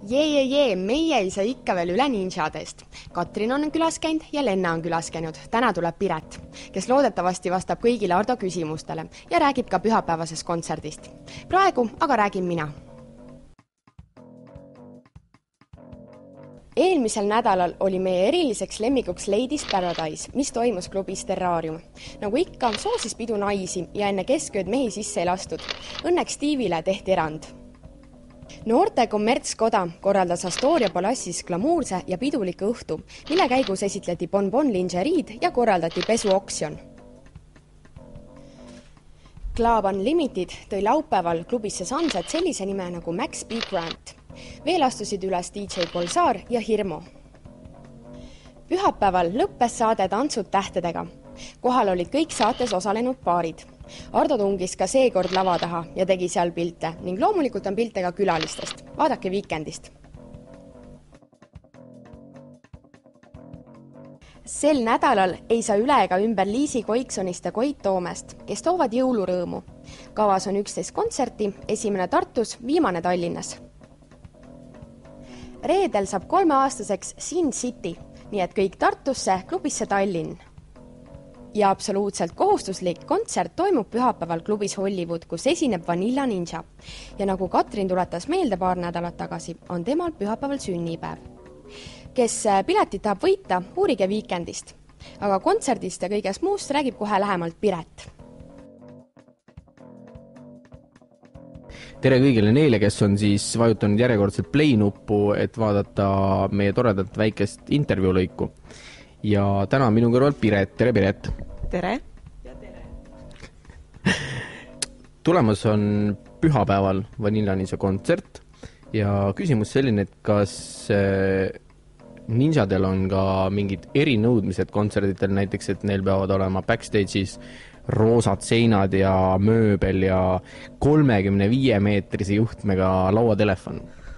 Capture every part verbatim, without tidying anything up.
Jee, jee, jee, meie ei saa ikka veel üle ninjadest. Katrin on külas käinud ja Lenna on külas käinud. Täna tuleb Piret, kes loodetavasti vastab kõigile Ardo küsimustele ja räägib ka pühapäevasest kontserdist. Praegu aga räägin mina. Eelmisel nädalal oli meie eriliseks lemmikuks Ladies Paradise, mis toimus klubis Terrarium. Nagu ikka, soosis pidu naisi ja enne keskööd mehi sisse ei lastud. Õnneks Steve'ile tehti erand. Noorte kommertskoda korraldas Astoria Palassis glamuurse ja piduliku õhtu, mille käigus esitleti bonbon lingeriid ja korraldati pesuoksjon. Club Unlimited tõi laupäeval klubisse Sunset sellise nime nagu Max B. Grant. Veel astusid üles D J Bolsar ja Hirmo. Pühapäeval lõppes saade Tantsud tähtedega. Kohal olid kõik saates osalenud paarid. Ardo tungis ka seekord lava taha ja tegi seal pilte ning loomulikult on pilte ka külalistest. Vaadake Weekendist. Sel nädalal ei saa üle ega ümber Liisi Koiksonist ja Koit Toomest, kes toovad jõulurõõmu. Kavas on üksteist kontserti, esimene Tartus, viimane Tallinnas. Reedel saab kolmeaastaseks Sin City, nii et kõik Tartusse, klubisse Tallinn. Ja absoluutselt kohustuslik kontsert toimub pühapäeval klubis Hollywood, kus esineb Vanilla Ninja. Ja nagu Katrin tuletas meelde paar nädalat tagasi, on temal pühapäeval sünnipäev. Kes piletit tahab võita, uurige Weekendist. Aga kontserdist ja kõigest muust räägib kohe lähemalt Piret. Tere kõigile neile, kes on siis vajutanud järjekordselt play-nuppu, et vaadata meie toredat väikest intervjuulõiku. Ja täna minu kõrval Piret. Tere, Piret! Tere! Ja tere! Tulemas on pühapäeval Vanillanise kontsert ja küsimus selline, et kas ninjadel on ka mingid erinõudmised kontserditel, näiteks, et neil peavad olema backstage'is roosad seinad ja mööbel ja kolmekümne viie meetrise juhtmega lauatelefon.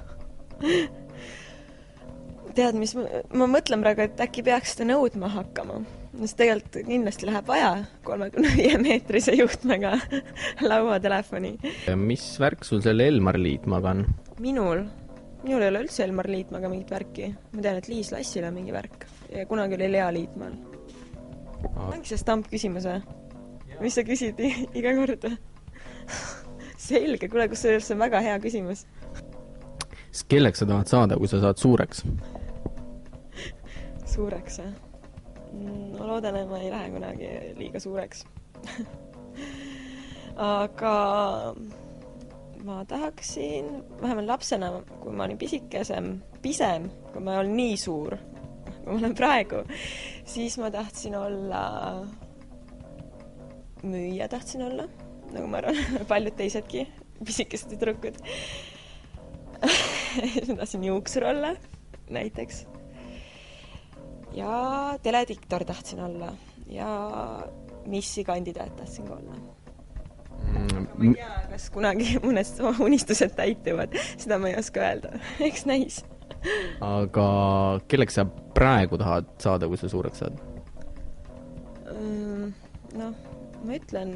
Tead, mis ma, ma mõtlen praegu, et äkki peaks seda nõudma hakkama. Sest tegelikult kindlasti läheb vaja kolmekümne viie meetrise juhtmega lauatelefoni. Mis värk sul selle Elmar Liitmaga on? Minul? Minul ei ole üldse Elmar Liitmaga mingit värki. Ma tean, et Liis Lassil on mingi värk. Ja kunagi oli Lea Liitmaal. Ongi see stamp küsimus, või? Mis sa küsid iga kord? Selge, kuule, kus see on väga hea küsimus. Kelleks sa tahad saada, kui sa saad suureks? Suureks, jah? No loodan, et ma ei lähe kunagi liiga suureks. Aga ma tahaksin, vähemalt lapsena, kui ma olin pisikesem, pisem, kui ma olen nii suur, kui ma olen praegu, siis ma tahtsin olla müüja tahtsin olla, nagu ma arvan, paljud teisedki, pisikesed tüdrukud. Ma tahtsin juuksur olla, näiteks. Ja telediktor tahtsin olla. Ja missi kandidaat tahtsin ka olla. Ma ei tea, kas kunagi mõnest unistused täituvad. Seda ma ei oska öelda. Eks näis. Aga kelleks sa praegu tahad saada, kui sa suureks saad? Noh, ma ütlen,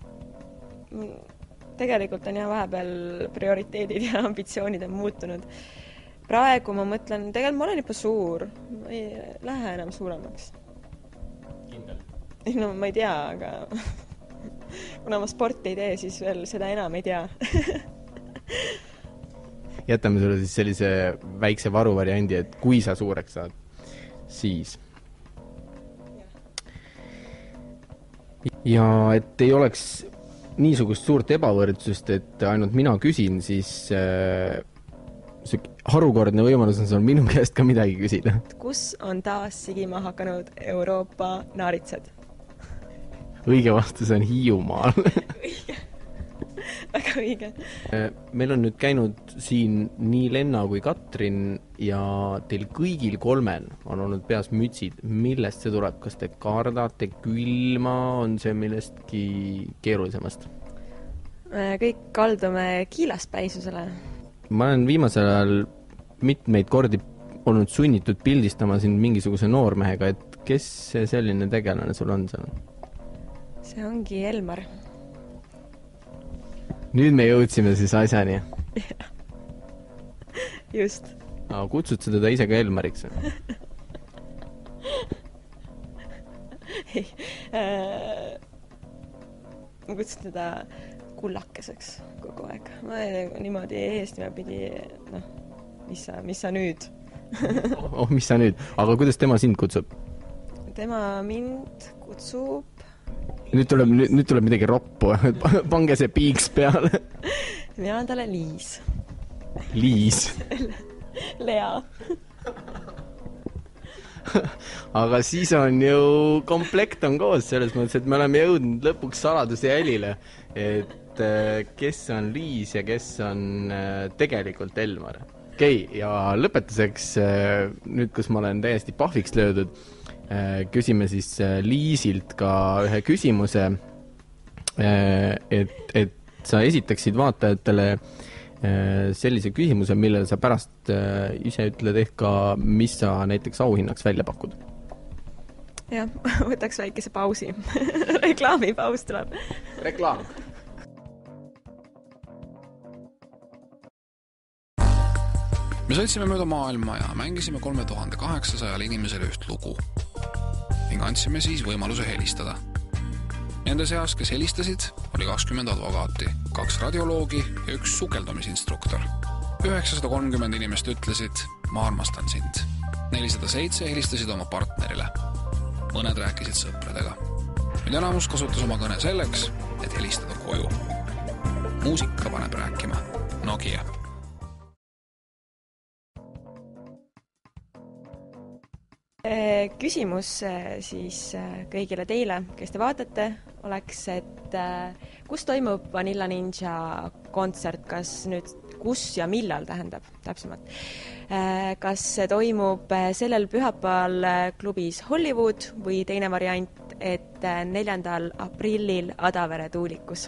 tegelikult on jah vahepeal prioriteedid ja ambitsioonid on muutunud. Praegu ma mõtlen, tegelikult ma olen juba suur, ma ei lähe enam suuremaks. Kindel? No ma ei tea, aga kuna ma sporti ei tee, siis veel seda enam ei tea. Jätame sulle siis sellise väikse varuvariandi, et kui sa suureks saad, siis... Ja et ei oleks niisugust suurt ebavõrdsust, et ainult mina küsin, siis äh, harukordne võimalus on sul minu käest ka midagi küsida. Kus on taas sigima hakanud Euroopa naaritsad? Õige vastus on Hiiumaal. Väga õige. Meil on nüüd käinud siin nii Lenna kui Katrin ja teil kõigil kolmel on olnud peas mütsid. Millest see tuleb? Kas te kardate külma? On see millestki keerulisemast? Kõik kaldume kiilaspäisusele. Ma olen viimasel ajal mitmeid kordi olnud sunnitud pildistama siin mingisuguse noormehega, et kes see selline tegelane sul on seal? See ongi Elmar. Nüüd me jõudsime siis asjani. Just. aga kutsud sa teda ise ka Elmariks? ei äh,, ma kutsun teda kullakeseks kogu aeg. Ma ei, niimoodi eest nime pidi, noh, mis sa, mis sa nüüd? oh, mis sa nüüd? Aga kuidas tema sind kutsub? Tema mind kutsub... Nüüd tuleb, nüüd, nüüd tuleb midagi roppu. Pange see piiks peale. Mina olen talle Liis. Liis? Lea. Aga siis on ju komplekt on koos selles mõttes, et me oleme jõudnud lõpuks saladuse jälile, et kes on Liis ja kes on tegelikult Elmar. Okei, okay, ja lõpetuseks nüüd, kus ma olen täiesti pahviks löödud, küsime siis Liisilt ka ühe küsimuse, et, et sa esitaksid vaatajatele sellise küsimuse, millele sa pärast ise ütled ehk ka, mis sa näiteks auhinnaks välja pakud. Jah, võtaks väikese pausi. Reklaamipaus tuleb. Reklaam. Me sõitsime mööda maailma ja mängisime kolme tuhande kaheksasajale inimesele üht lugu ning andsime siis võimaluse helistada. Nende seas, kes helistasid, oli kakskümmend advokaati, kaks radioloogi ja üks sukeldumisinstruktor. üheksasada kolmkümmend inimest ütlesid, ma armastan sind. nelisada seitse helistasid oma partnerile. Mõned rääkisid sõpradega. Nüüd enamus kasutas oma kõne selleks, et helistada koju. Muusika paneb rääkima Nokia. Küsimus siis kõigile teile, kes te vaatate, oleks, et kus toimub Vanilla Ninja kontsert, kas nüüd, kus ja millal tähendab täpsemalt? Kas see toimub sellel pühapäeval klubis Hollywood või teine variant, et neljandal aprillil Adavere tuulikus?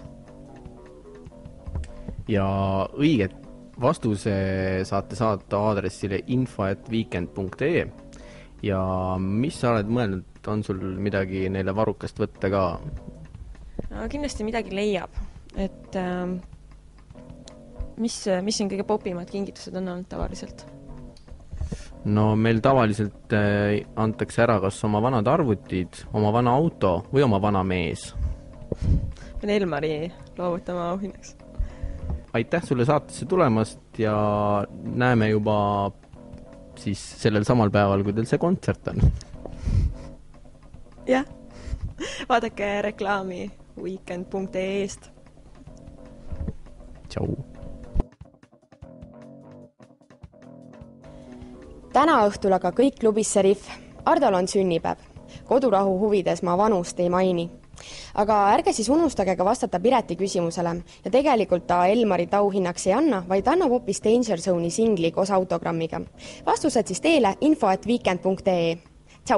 Ja õiget vastuse saate saata aadressile info at weekend punkt ee. Ja mis sa oled mõelnud, on sul midagi neile varukast võtta ka? No, kindlasti midagi leiab, et äh, mis, mis on kõige popimad kingitused on olnud tavaliselt? No meil tavaliselt äh, antakse ära kas oma vanad arvutid, oma vana auto või oma vana mees. Pean Elmari loovutama auhinnaks. Aitäh sulle saatesse tulemast ja näeme juba siis sellel samal päeval, kui teil see kontsert on. Jah, vaadake reklaami weekend punkt ee-st. Tšau. Täna õhtul aga kõik klubis Serif. Ardol on sünnipäev. Kodurahu huvides ma vanust ei maini. Aga ärge siis unustage ka vastata Pireti küsimusele ja tegelikult ta Elmari tauhinnaks ei anna, vaid annab hoopis Danger Zone'i singli koos autogrammiga. Vastused siis teile info at weekend punkt ee. Tšau!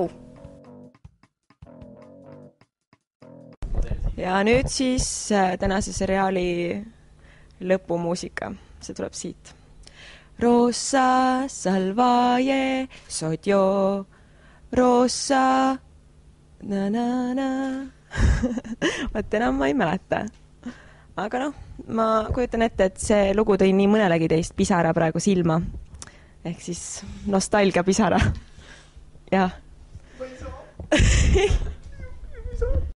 Ja nüüd siis tänase seriaali lõpumuusika. See tuleb siit. Rosa salvaje sodjo Rosa na na na Vaat enam ma ei mäleta. Aga noh, ma kujutan ette, et see lugu tõi nii mõnelegi teist pisara praegu silma. Ehk siis nostalgia pisara. Jah.